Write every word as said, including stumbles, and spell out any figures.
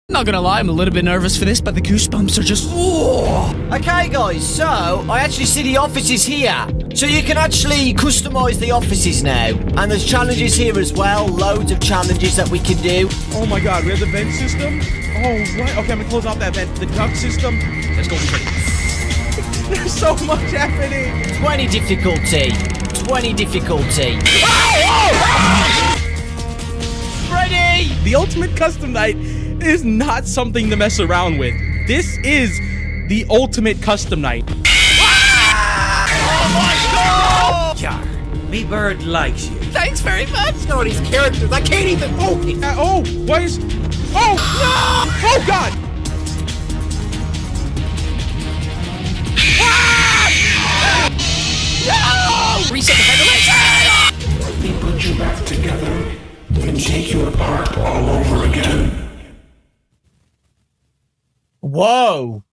Not gonna lie, I'm a little bit nervous for this, but the goosebumps are just... Oh. Okay, guys, so I actually see the offices here. So you can actually customize the offices now. And there's challenges here as well. Loads of challenges that we can do. Oh my god, we have the vent system? Oh, right. Okay, I'm gonna close off that vent. The duct system. Let's go. There's so much happening. twenty difficulty. twenty difficulty. Ready? The ultimate custom night is not something to mess around with. This is the ultimate custom night. Oh my god! Jar, me bird likes you. Thanks very much. Some of these characters, I can't even focus. Uh, oh, what is... Oh, no! Oh, God! No! Reset the ventilation! Let me put you back together, then take you apart all over again. Whoa.